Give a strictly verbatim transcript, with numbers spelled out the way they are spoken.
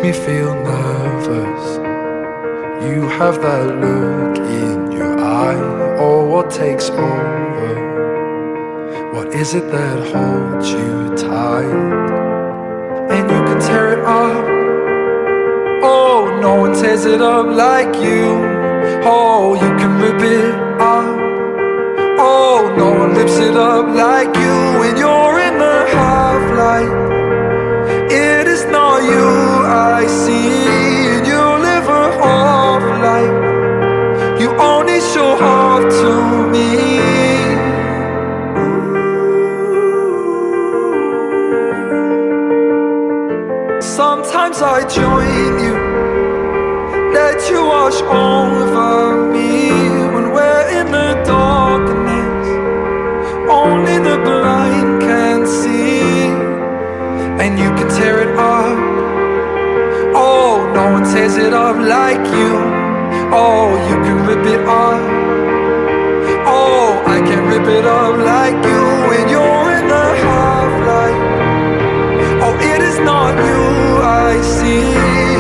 me feel nervous. You have that look in your eye. Oh, what takes over? What is it that holds you tight? And you can tear it up. Oh, no one tears it up like you. Oh, you can rip it up. Oh, no one lifts it up like you. When you're in the half-light, it is not you I see. And you live a half-life. You only show half to me. Sometimes I join you, let you wash over me. When we're in the darkness, only the blind can see. And you can tear it up. Oh, no one tears it up like you. Oh, you can rip it up. Oh, I can rip it up like you. When you're in the half-light, oh, it is not you I see.